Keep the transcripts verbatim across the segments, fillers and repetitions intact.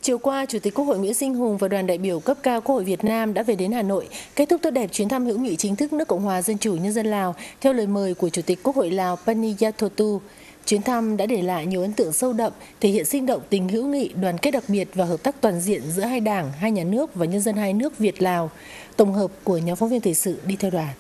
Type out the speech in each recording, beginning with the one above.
Chiều qua, Chủ tịch Quốc hội Nguyễn Sinh Hùng và đoàn đại biểu cấp cao Quốc hội Việt Nam đã về đến Hà Nội, kết thúc tốt đẹp chuyến thăm hữu nghị chính thức nước Cộng hòa Dân chủ Nhân dân Lào theo lời mời của Chủ tịch Quốc hội Lào Pani Yathotu. Chuyến thăm đã để lại nhiều ấn tượng sâu đậm, thể hiện sinh động tình hữu nghị, đoàn kết đặc biệt và hợp tác toàn diện giữa hai đảng, hai nhà nước và nhân dân hai nước Việt-Lào. Tổng hợp của nhóm phóng viên thời sự đi theo đoàn.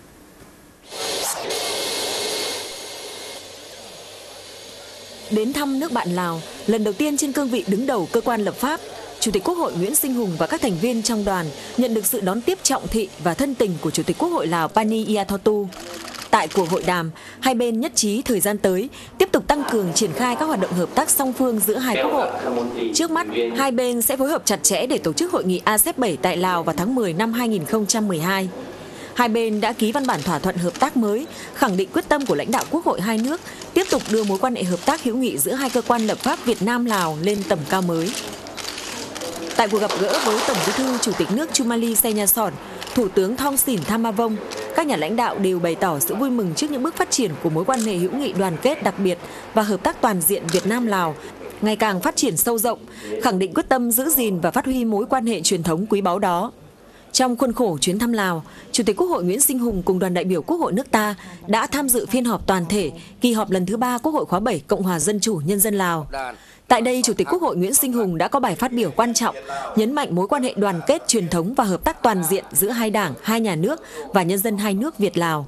Đến thăm nước bạn Lào, lần đầu tiên trên cương vị đứng đầu cơ quan lập pháp, Chủ tịch Quốc hội Nguyễn Sinh Hùng và các thành viên trong đoàn nhận được sự đón tiếp trọng thị và thân tình của Chủ tịch Quốc hội Lào Pani Yathotu. Tại cuộc hội đàm, hai bên nhất trí thời gian tới tiếp tục tăng cường triển khai các hoạt động hợp tác song phương giữa hai quốc hội. Trước mắt, hai bên sẽ phối hợp chặt chẽ để tổ chức hội nghị a sép bảy tại Lào vào tháng mười năm hai nghìn không trăm mười hai. Hai bên đã ký văn bản thỏa thuận hợp tác mới, khẳng định quyết tâm của lãnh đạo Quốc hội hai nước tiếp tục đưa mối quan hệ hợp tác hữu nghị giữa hai cơ quan lập pháp Việt Nam-Lào lên tầm cao mới. Tại cuộc gặp gỡ với Tổng Bí thư Chủ tịch nước Chumali Sengyason, Thủ tướng Thongsin Thamavong, các nhà lãnh đạo đều bày tỏ sự vui mừng trước những bước phát triển của mối quan hệ hữu nghị đoàn kết đặc biệt và hợp tác toàn diện Việt Nam-Lào ngày càng phát triển sâu rộng, khẳng định quyết tâm giữ gìn và phát huy mối quan hệ truyền thống quý báu đó. Trong khuôn khổ chuyến thăm Lào, Chủ tịch Quốc hội Nguyễn Sinh Hùng cùng đoàn đại biểu Quốc hội nước ta đã tham dự phiên họp toàn thể kỳ họp lần thứ ba Quốc hội khóa bảy Cộng hòa Dân chủ Nhân dân Lào. Tại đây, Chủ tịch Quốc hội Nguyễn Sinh Hùng đã có bài phát biểu quan trọng, nhấn mạnh mối quan hệ đoàn kết truyền thống và hợp tác toàn diện giữa hai đảng, hai nhà nước và nhân dân hai nước Việt-Lào.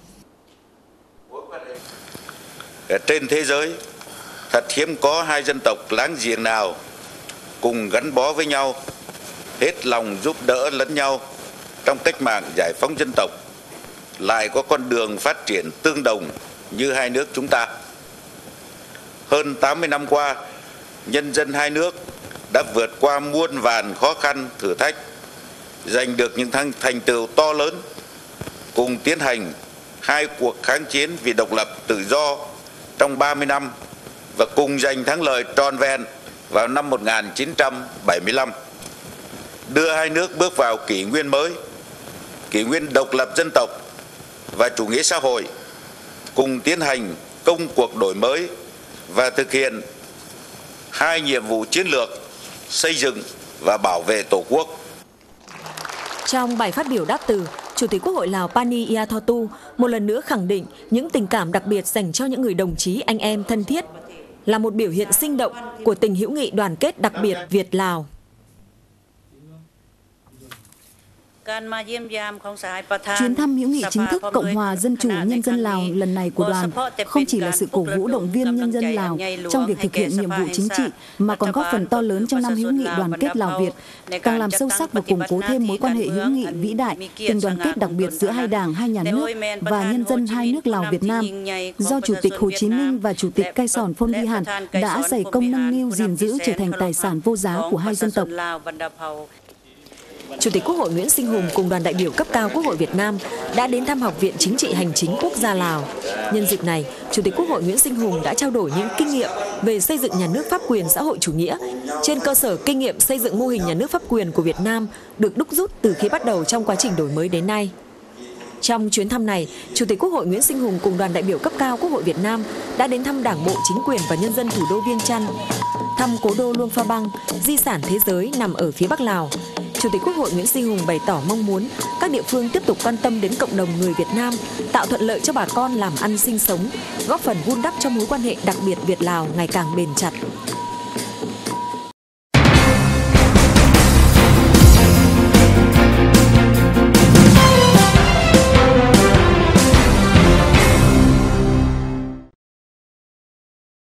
Trên thế giới, thật hiếm có hai dân tộc láng giềng nào cùng gắn bó với nhau, hết lòng giúp đỡ lẫn nhau trong cách mạng giải phóng dân tộc, lại có con đường phát triển tương đồng như hai nước chúng ta. Hơn tám mươi năm qua, nhân dân hai nước đã vượt qua muôn vàn khó khăn, thử thách, giành được những thành tựu to lớn, cùng tiến hành hai cuộc kháng chiến vì độc lập tự do trong ba mươi năm và cùng giành thắng lợi trọn vẹn vào năm một nghìn chín trăm bảy mươi lăm. Đưa hai nước bước vào kỷ nguyên mới, kỷ nguyên độc lập dân tộc và chủ nghĩa xã hội, cùng tiến hành công cuộc đổi mới và thực hiện hai nhiệm vụ chiến lược xây dựng và bảo vệ Tổ quốc. Trong bài phát biểu đáp từ, Chủ tịch Quốc hội Lào Pani Yathotu một lần nữa khẳng định những tình cảm đặc biệt dành cho những người đồng chí anh em thân thiết là một biểu hiện sinh động của tình hữu nghị đoàn kết đặc biệt Việt-Lào. Chuyến thăm hữu nghị chính thức Cộng hòa Dân chủ Nhân dân Lào lần này của đoàn không chỉ là sự cổ vũ động viên nhân dân Lào trong việc thực hiện nhiệm vụ chính trị mà còn góp phần to lớn trong năm hữu nghị đoàn kết Lào Việt, càng làm sâu sắc và củng cố thêm mối quan hệ hữu nghị vĩ đại, tình đoàn kết đặc biệt giữa hai đảng, hai nhà nước và nhân dân hai nước Lào Việt Nam do Chủ tịch Hồ Chí Minh và Chủ tịch Cai Sòn Phon Vihan đã dày công nâng niu gìn giữ trở thành tài sản vô giá của hai dân tộc. Chủ tịch Quốc hội Nguyễn Sinh Hùng cùng đoàn đại biểu cấp cao Quốc hội Việt Nam đã đến thăm Học viện Chính trị Hành chính Quốc gia Lào. Nhân dịp này, Chủ tịch Quốc hội Nguyễn Sinh Hùng đã trao đổi những kinh nghiệm về xây dựng nhà nước pháp quyền xã hội chủ nghĩa trên cơ sở kinh nghiệm xây dựng mô hình nhà nước pháp quyền của Việt Nam được đúc rút từ khi bắt đầu trong quá trình đổi mới đến nay. Trong chuyến thăm này, Chủ tịch Quốc hội Nguyễn Sinh Hùng cùng đoàn đại biểu cấp cao Quốc hội Việt Nam đã đến thăm Đảng bộ, chính quyền và nhân dân thủ đô Viêng Chăn, thăm cố đô Luông Pha Băng, di sản thế giới nằm ở phía Bắc Lào. Chủ tịch Quốc hội Nguyễn Sinh Hùng bày tỏ mong muốn các địa phương tiếp tục quan tâm đến cộng đồng người Việt Nam, tạo thuận lợi cho bà con làm ăn sinh sống, góp phần vun đắp cho mối quan hệ đặc biệt Việt-Lào ngày càng bền chặt.